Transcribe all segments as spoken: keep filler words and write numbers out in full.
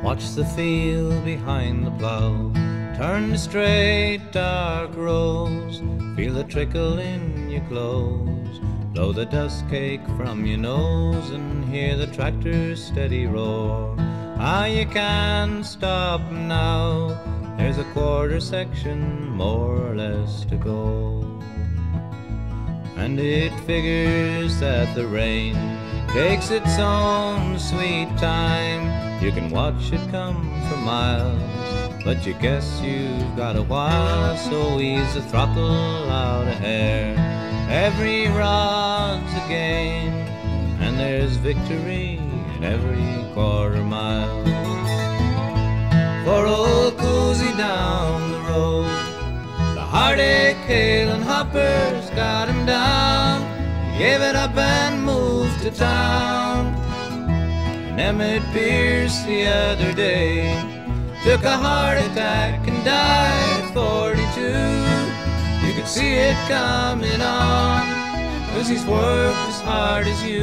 Watch the field behind the plough turn to straight dark rows. Feel the trickle in your clothes, blow the dust cake from your nose, and hear the tractor's steady roar. Ah, you can't stop now, there's a quarter section more or less to go. And it figures that the rain takes its own sweet time. You can watch it come for miles, but you guess you've got a while. So ease the throttle out a hair, every rod's a gain, and there's victory in every quarter mile. For old Cozy down the road, the heartache hail and hoppers got him down. He gave it up and moved to town. And Emmett Pierce the other day took a heart attack and died at forty-two. You could see it coming on, 'cause he's worked as hard as you.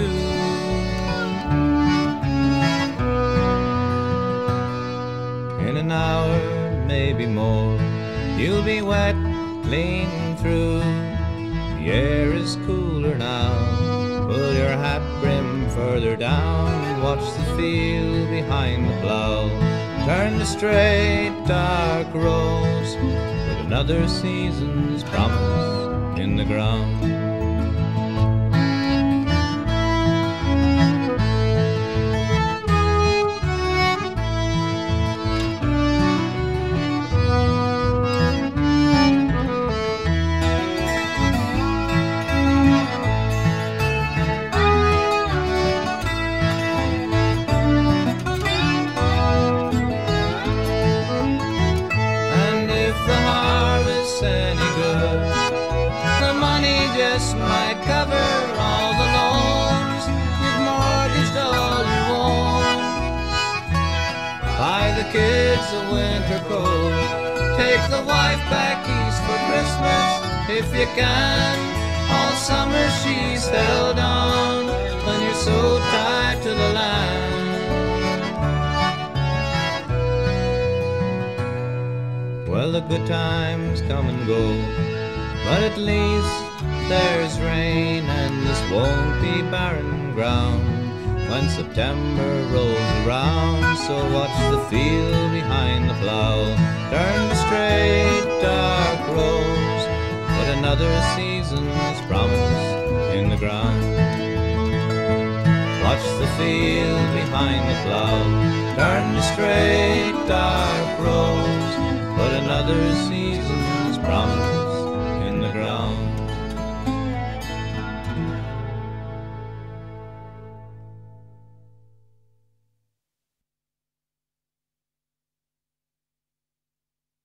In an hour, maybe more, you'll be wet clean through. The air is cooler now, put your hat brim further down, and watch the field behind the plough turn to straight dark rows, with another season's promise in the ground. Just might cover all the loans you've mortgaged all you own. Buy the kids a winter coat, take the wife back east for Christmas if you can. All summer she's held on when you're so tied to the land. Well, the good times come and go, but at least there's rain, and this won't be barren ground when September rolls around. So watch the field behind the plough turn to straight dark rows, but another season's promise in the ground. Watch the field behind the plough turn to straight dark rows, but another season's promise